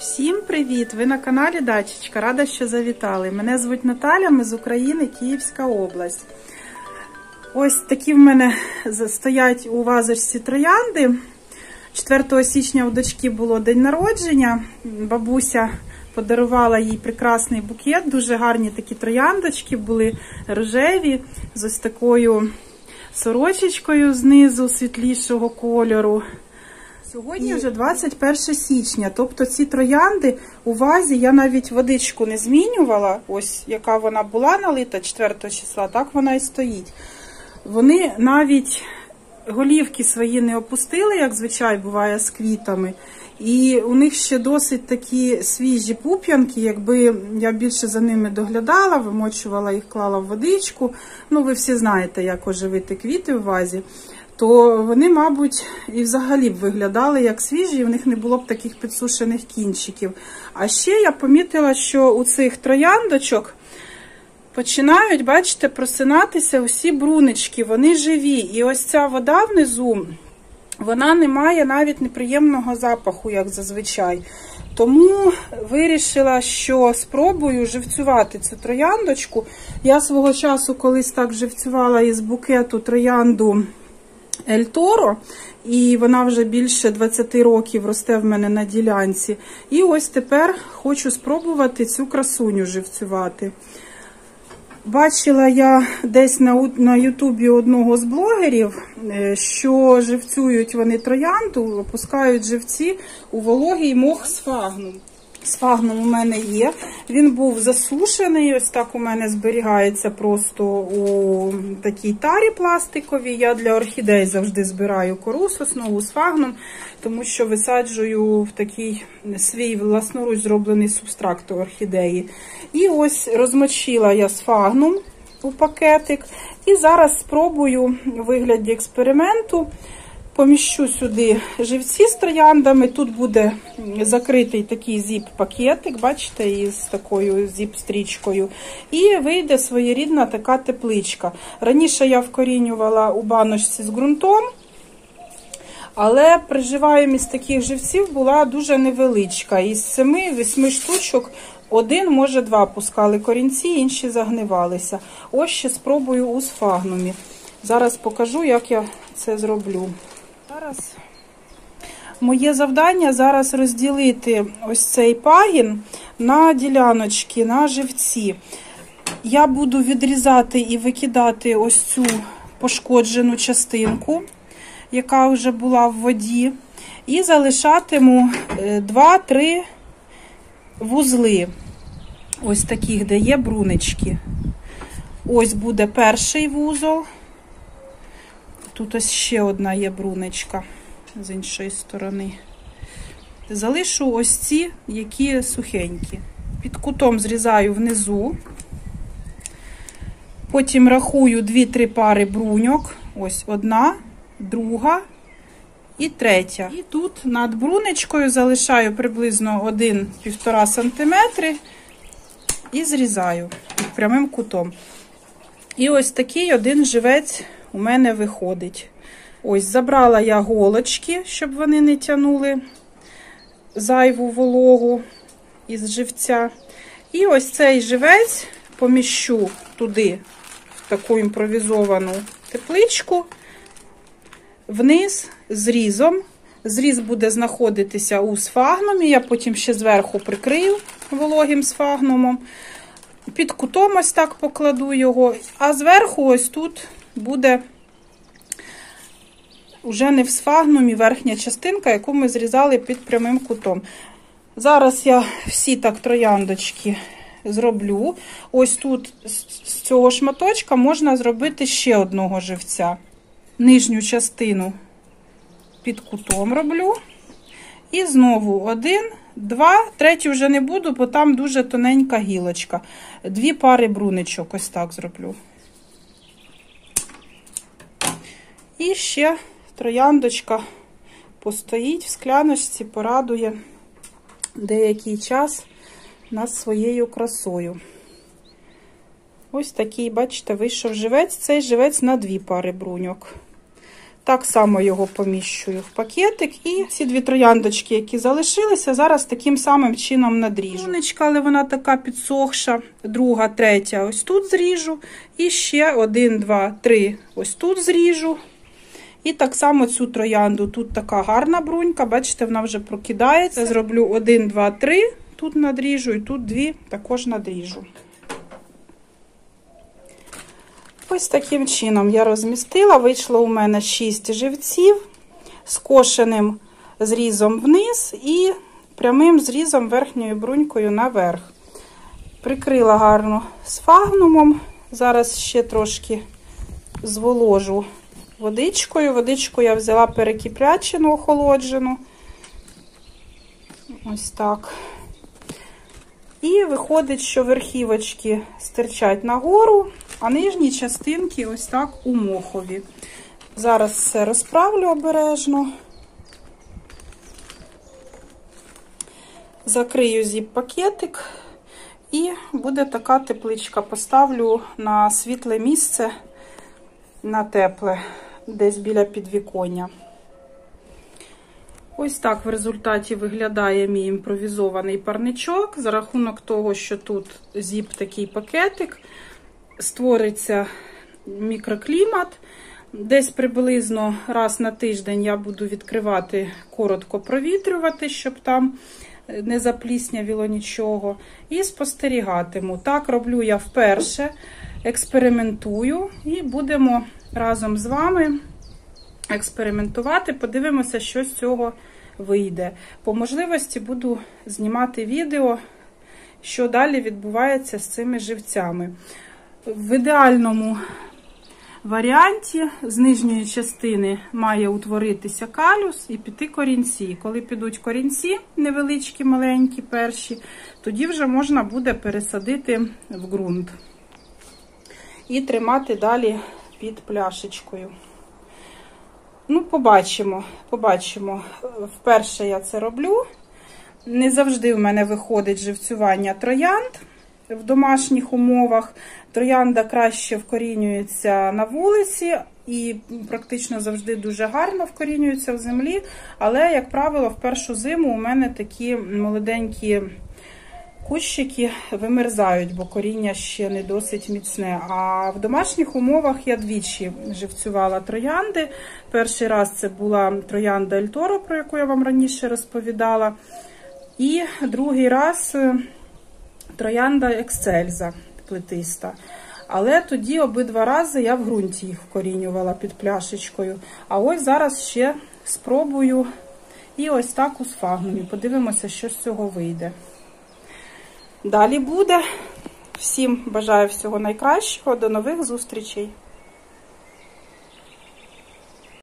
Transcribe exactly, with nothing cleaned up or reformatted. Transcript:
Всім привіт! Ви на каналі Дачечка. Рада, що завітали. Мене звуть Наталя, ми з України, Київська область. Ось такі в мене стоять у вазочці троянди. четвертого січня у дочки було день народження. Бабуся подарувала їй прекрасний букет. Дуже гарні такі трояндочки були, рожеві, з ось такою сорочечкою знизу світлішого кольору. Сьогодні вже двадцять перше січня, тобто ці троянди у вазі, я навіть водичку не змінювала, ось яка вона була налита четвертого числа, так вона і стоїть. Вони навіть голівки свої не опустили, як звичайно буває з квітами. І у них ще досить такі свіжі пуп'янки, якби я більше за ними доглядала, вимочувала їх, клала в водичку. Ну, ви всі знаєте, як оживити квіти в вазі. То вони, мабуть, і взагалі б виглядали як свіжі, і в них не було б таких підсушених кінчиків. А ще я помітила, що у цих трояндочок починають, бачите, просинатися усі брунички, вони живі. І ось ця вода внизу, вона не має навіть неприємного запаху, як зазвичай. Тому вирішила, що спробую живцювати цю трояндочку. Я свого часу колись так живцювала із букету троянду Ель Торо, і вона вже більше двадцяти років росте в мене на ділянці. І ось тепер хочу спробувати цю красуню живцювати. Бачила я десь на, на ютубі одного з блогерів, що живцюють вони троянду, опускають живці у вологий мох сфагнум. Сфагнум у мене є. Він був засушений, ось так у мене зберігається просто у такій тарі пластиковій. Я для орхідей завжди збираю кору соснову сфагнум, тому що висаджую в такий свій власноруч зроблений субстракт орхідеї. І ось розмочила я сфагнум у пакетик. І зараз спробую у вигляді експерименту. Поміщу сюди живці з трояндами, тут буде закритий такий зіп-пакетик, бачите, із такою зіп-стрічкою. І вийде своєрідна така тепличка. Раніше я вкорінювала у баночці з ґрунтом, але приживаємість таких живців була дуже невеличка. Із семи-восьми штучок один, може два пускали корінці, інші загнивалися. Ось ще спробую у сфагнумі. Зараз покажу, як я це зроблю. Зараз моє завдання зараз розділити ось цей пагін на діляночки, на живці. Я буду відрізати і викидати ось цю пошкоджену частинку, яка вже була в воді, і залишатиму два-три вузли, ось таких, де є брунички. Ось буде перший вузол. Тут ось ще одна є брунечка з іншої сторони. Залишу ось ці, які сухенькі. Під кутом зрізаю внизу. Потім рахую дві-три пари бруньок. Ось одна, друга і третя. І тут над брунечкою залишаю приблизно один-півтора сантиметри і зрізаю під прямим кутом. І ось такий один живець у мене виходить. Ось, забрала я голочки, щоб вони не тянули зайву вологу із живця. І ось цей живець поміщу туди, в таку імпровізовану тепличку, вниз зрізом. Зріз буде знаходитися у сфагнумі, я потім ще зверху прикрию вологим сфагнумом. Під кутом ось так покладу його, а зверху ось тут буде вже не в сфагнумі верхня частинка, яку ми зрізали під прямим кутом. Зараз я всі так трояндочки зроблю. Ось тут з цього шматочка можна зробити ще одного живця. Нижню частину під кутом роблю. І знову один, два, третю вже не буду, бо там дуже тоненька гілочка. Дві пари бруничок ось так зроблю. І ще трояндочка постоїть в скляночці, порадує деякий час нас своєю красою. Ось такий, бачите, вийшов живець. Цей живець на дві пари бруньок. Так само його поміщую в пакетик. І ці дві трояндочки, які залишилися, зараз таким самим чином надріжу. Сонечка, але вона така підсохша. Друга, третя ось тут зріжу. І ще один, два, три ось тут зріжу. І так само цю троянду. Тут така гарна брунька, бачите, вона вже прокидається. Зроблю один, два, три, тут надріжу, і тут дві також надріжу. Ось таким чином я розмістила. Вийшло у мене шість живців з кошеним зрізом вниз і прямим зрізом верхньою брунькою наверх. Прикрила гарно сфагнумом. Зараз ще трошки зволожу водичкою. Водичку я взяла перекип'ячену, охолоджену. Ось так. І виходить, що верхівочки стирчать нагору, а нижні частинки ось так у мохові. Зараз все розправлю обережно. Закрию зіп-пакетик. І буде така тепличка. Поставлю на світле місце, на тепле, десь біля підвіконня. Ось так в результаті виглядає мій імпровізований парничок. За рахунок того, що тут зіп такий пакетик, створиться мікроклімат. Десь приблизно раз на тиждень я буду відкривати, коротко провітрювати, щоб там не запліснявіло нічого. І спостерігатиму. Так роблю я вперше, експериментую і будемо разом з вами експериментувати, подивимося, що з цього вийде. По можливості буду знімати відео, що далі відбувається з цими живцями. В ідеальному варіанті з нижньої частини має утворитися калюс і піти корінці. Коли підуть корінці, невеличкі, маленькі, перші, тоді вже можна буде пересадити в ґрунт і тримати далі під пляшечкою. Ну, побачимо, побачимо. Вперше я це роблю. Не завжди в мене виходить живцювання троянд в домашніх умовах. Троянда краще вкорінюється на вулиці і практично завжди дуже гарно вкорінюється в землі. Але, як правило, в першу зиму у мене такі молоденькі кущики вимерзають, бо коріння ще не досить міцне. А в домашніх умовах я двічі живцювала троянди. Перший раз це була троянда Ель Торо, про яку я вам раніше розповідала. І другий раз троянда Ексцельза плетиста. Але тоді обидва рази я в ґрунті їх вкорінювала під пляшечкою. А ось зараз ще спробую і ось так у сфагнумі. Подивимося, що з цього вийде. Далі буде. Всім бажаю всього найкращого. До нових зустрічей!